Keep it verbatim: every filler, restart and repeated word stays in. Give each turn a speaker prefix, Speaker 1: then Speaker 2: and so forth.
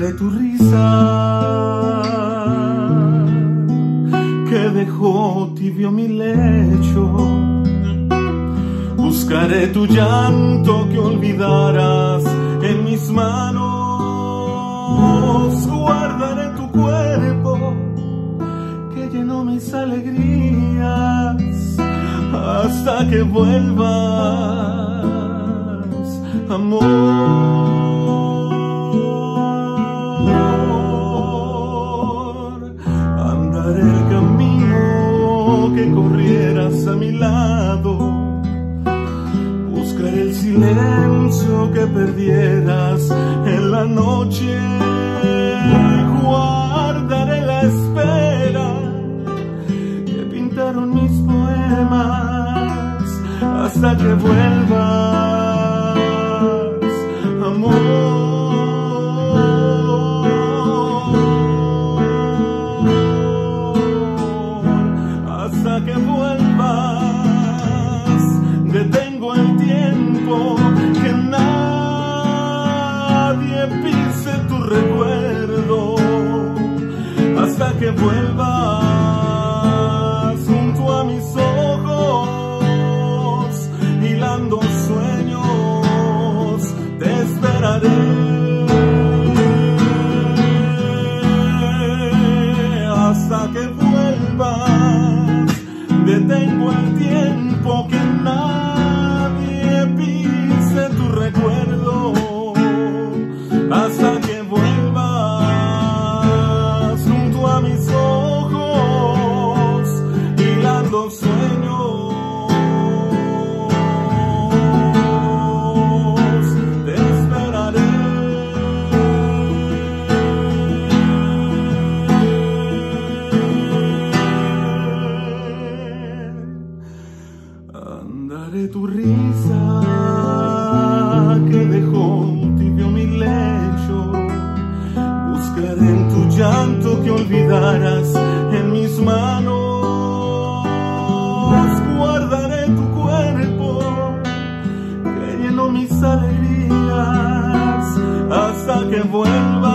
Speaker 1: Andaré tu risa que dejó tibio mi lecho. Buscaré tu llanto que olvidarás en mis manos. Guardaré tu cuerpo que llenó mis alegrías hasta que vuelvas, amor. Andaré el camino que corrieras a mi lado. Buscaré el silencio que perdieras en la noche. Guardaré la espera que pintaron mis poemas hasta que vuelvas, amor. Hasta que vuelvas, detengo el tiempo, que nadie pise tu recuerdo. Hasta que vuelvas junto a mis ojos, hilando sueños, te esperaré. Hasta que vuelvas, detengo el tiempo, que nadie pise tu recuerdo. Hasta que vuelvas junto a mis ojos, hilando sueños, te esperaré. Andaré tu risa que dejó tibio mi lecho. Buscaré en tu llanto que olvidarás en mis manos. Guardaré tu cuerpo que llenó mis alegrías hasta que vuelva.